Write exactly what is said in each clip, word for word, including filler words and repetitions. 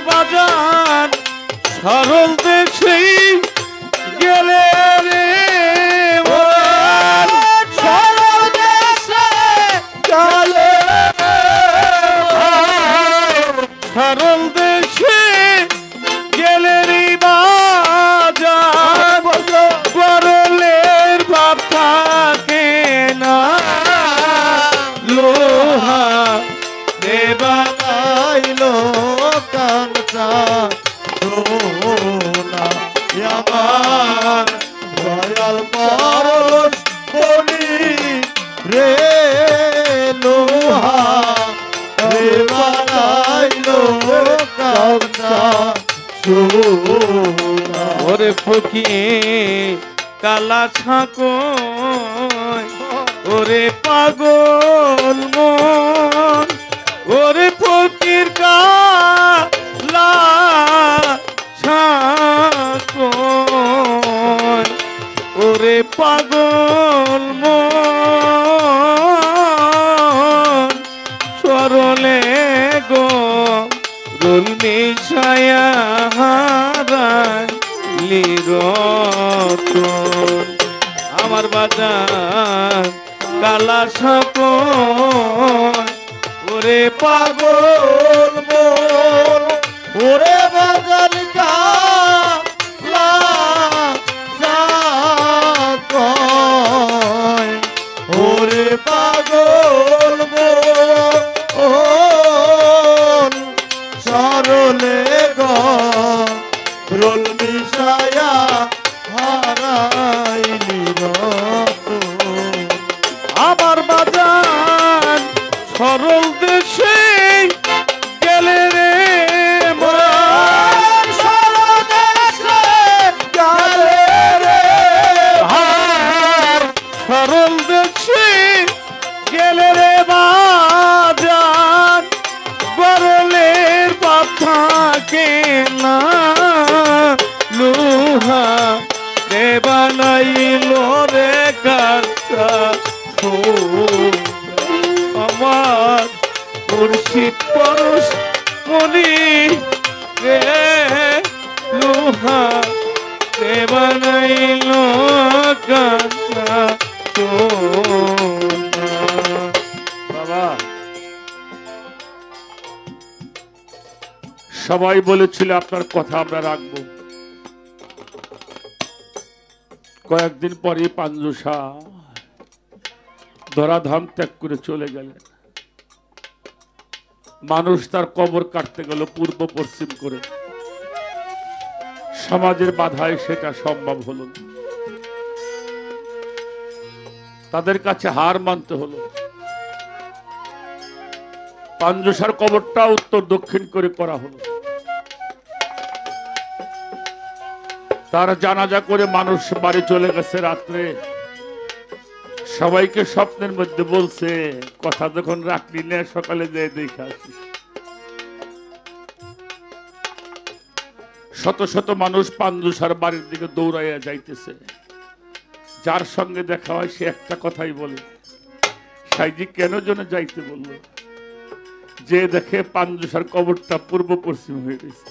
বাজান সরল দেশে গেলে রে সরল দেশে গেলে সরল দেশে গেলে রে বাজান গরলের ভাব থাকে না লোহা বানাইলো কাঞ্চা সোনা আমার দয়াল পরশ বলি রে লোহা রে বানাইলো কাঞ্চা সোনা ওরে ফকি কালা ছাকো ওরে পাগল মন ওরে ফকির কালা ছাকো ওরে পাগল মন সরলে গো রুল মিশায়া হারাইলি রতন আমার বাজান কালা সাপন ওরে পাগল মন ওরে বাজার কালা সাকয় ওরে পাগল মন সরলে গরল মিশায়া হারাইলি রতন আমার বাজান সরল দেশে গেলে রে মন সরল দেশে গেলে রে সরল দেশে গেলে রে বাজান গরলের পাপ থাকে না লোহা রে বানাইলো রে কাঁচা আমার মুর্শিদ পরশ মনি রে লোহা রে বানাইলো কাঁচা বাবা সবাই বলেছিল আপনার কথা আমরা রাখবো কয়েকদিন পরে পাঞ্জুসা ধরাধাম ত্যাগ করে চলে গেলেন মানুষ তার কবর কাটতে গেল পূর্ব পশ্চিম করে সমাজের বাধায় সেটা সম্ভব হলো না তাদের কাছে হার মানতে হলো পাঞ্জুসার কবরটা উত্তর দক্ষিণ করে করা হলো তার জানাজা করে মানুষ বাড়ি চলে গেছে রাত্রে সবাইকে স্বপ্নের মধ্যে বলছে কথা যখন রাখলি না সকালে যেয়ে দেখে আসিস শত শত মানুষ পাঞ্জুসার বাড়ির দিকে দৌড়াইয়া যাইতেছে যার সঙ্গে দেখা হয় সে একটা কথাই বলে সাইজি কেন যেন যাইতে বলল যে দেখে পাঞ্জুসার কবরটা পূর্ব পশ্চিম হয়ে গেছে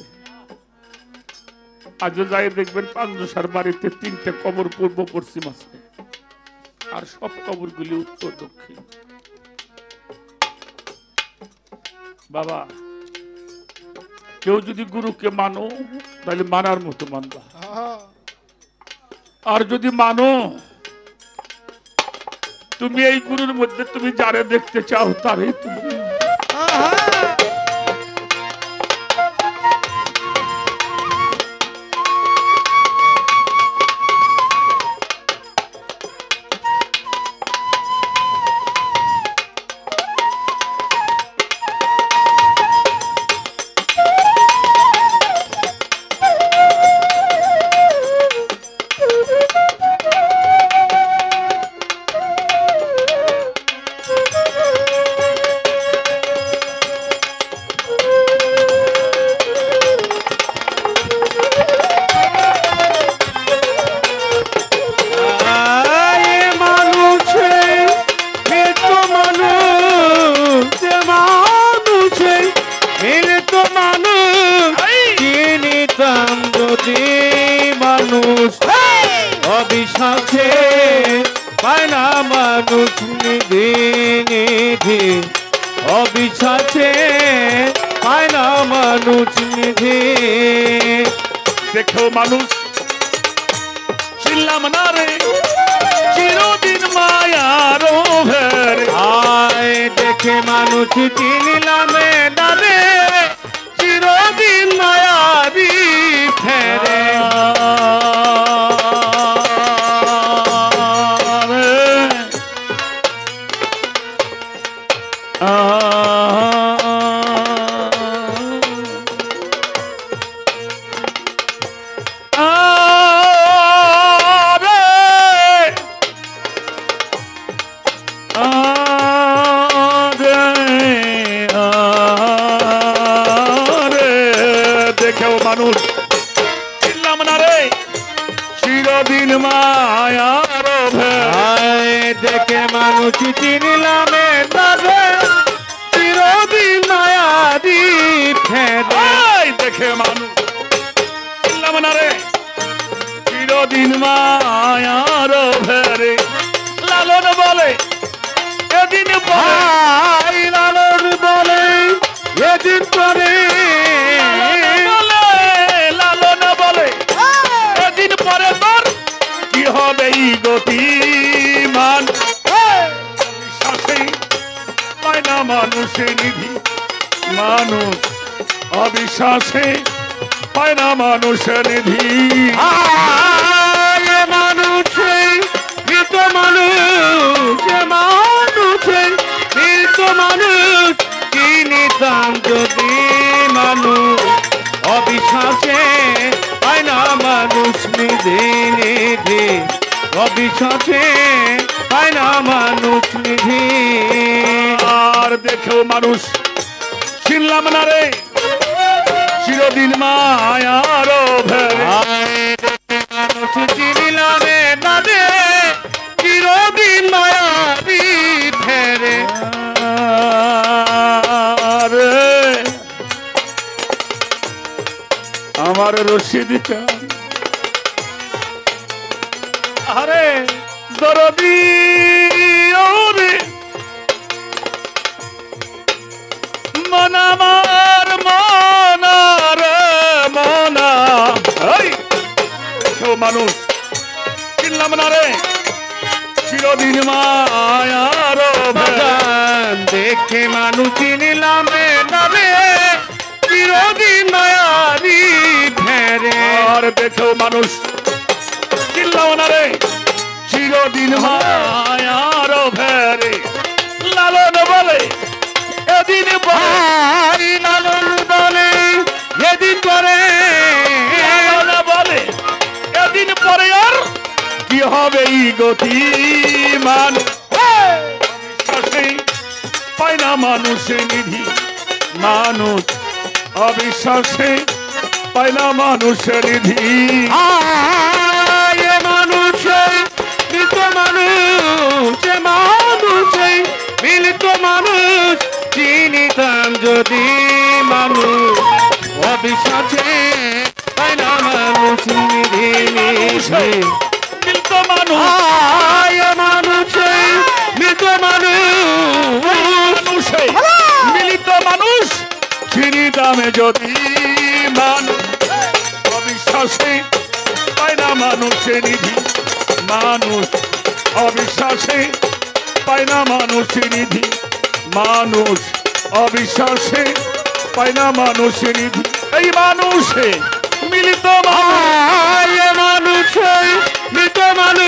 আজও যাই দেখবেন পাঞ্জুসার বাড়িতে তিনটে কবর পূর্ব পশ্চিম আছে আর সব কবরগুলি উত্তর দক্ষিণ বাবা কেউ যদি গুরুকে মানো তাহলে মানার মতো মানবা আর যদি মানো তুমি এই গুরুর মধ্যে তুমি যারে দেখতে চাও তারই তুমি অবিশ্বাসে পায় না মানুষ নিধি নিধি অবিশ্বাসে পায় না মানুষ নিধি দেখো মানুষ চিনলাম না রে চিরদিন মায়ার ভের আয় দেখে মানুষ চিনিলাম না রে চিরদিন মায়াবি ফেরে দেখেও মানুষ চিনলাম না রে চিরদিন মায়ার আয় দেখে মানুষ চিনিলাম না রে চিরদিন মায়াবি ফেরে দেখে মানুষ চিনলাম না রে চিরদিন মায়ার ভেরে লালন বলে এদিন ভাই লালন বলে এদিন পরে লালন বলে এদিন পরে তোর কি হবে এই গতি মান শ্বাসে পায় না মানুষের নিধি মানুষ অবিশ্বাসে পায় না মানুষের নিধি আয় মানুষে মৃত মানুষ মানুষে মৃত মানুষ কি নিতাম যদি মানুষ অবিশ্বাসে পায় না মানুষ নিধি নিধি অবিশ্বাসে পায় না মানুষ নিধি আর দেখেও মানুষ চিনলাম না রে চিরদিন মায়ার ভেরে আয় দেখে মানুষ চিনিলাম না রে চিরদিন মায়াবি ফেরে রে আমার রশিদিটা আরে দরদি ওরে মন আমার মনার মনা এই দেখো মানুষ চিনলাম না রে চিরদিন মায়ার বাগান দেখে মানুষ চিনিলাম না রে চিরদিন মায়াবি ফেরে আর দেখো মানুষ চিনলাম না রে চিরদিন মায়ার ভেরে লালন বলে এদিন ভাই লালন বলে এদিন পরে লালন বলে এদিন পরে আর কি হবে এই গতি মান শ্বাসে পায় না মানুষের নিধি মানুষ অবিশ্বাসে পায় না মানুষের নিধি আয় মানুষে মৃত মানুষ মানুষে মিলিত মানুষ চিনিতাম যদি মানুষ অবিশ্বাসে পায় না মানুষ নিধি নিধি মিলিত মানুষ আয় মানুষে মৃত মানুষ মানুষে মিলিত মানুষ চিনি দামে যদি মানুষ অবিশ্বাসে পায় না মানুষের নিধি মানুষ অবিশ্বাসে পায় না মানুষের নিধি মানুষ অবিশ্বাসে পায় না মানুষের নিধি এই মানুষে মিলিত আয় মানুষে মৃত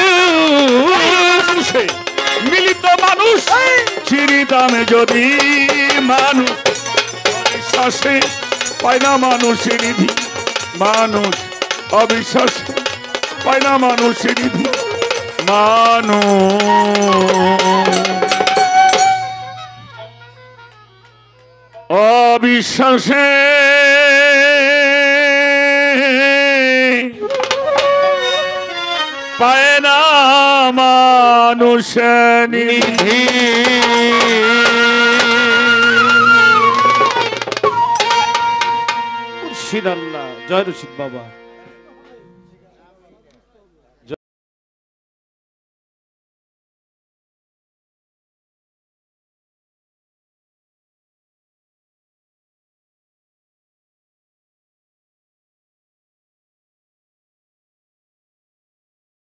মানুষে মিলিত মানুষ চিনি দামে যদি মানুষ অবিশ্বাসে পায় না মানুষের নিধি মানুষ অবিশ্বাসে পায় না মানুষের নিধি মানুষ অবিশ্বাসে পায় না মানুষের নিধি মুর্শিদ আল্লাহ জয় রশিদ বাবা।